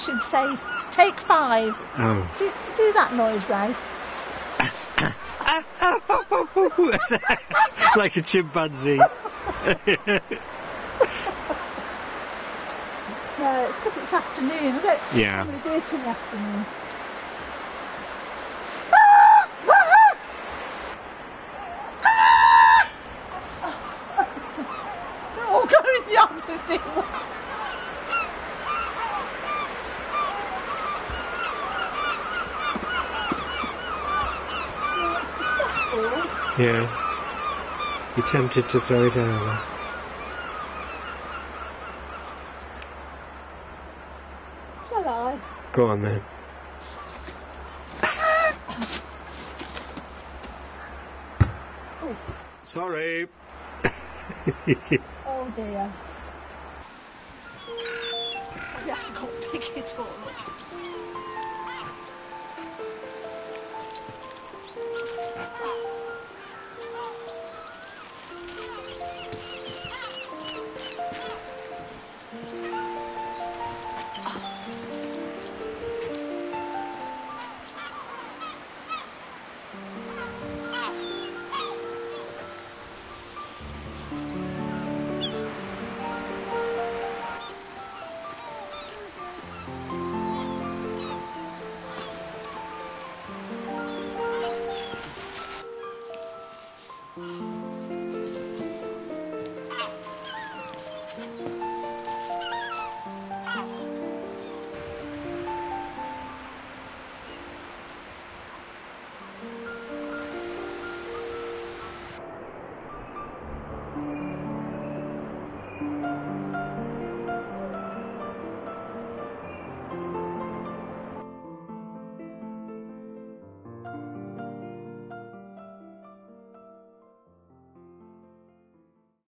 should say, take 5. Oh. Do that noise, Ray. Like a chimpanzee. No, it's because it's afternoon. I don't Yeah. normally do it in the afternoon. They're all going the opposite way. Yeah, it's a softball. Yeah. You're tempted to throw it over. Shall I? Go on then. Oh, Sorry. oh dear. You have to go pick it all up.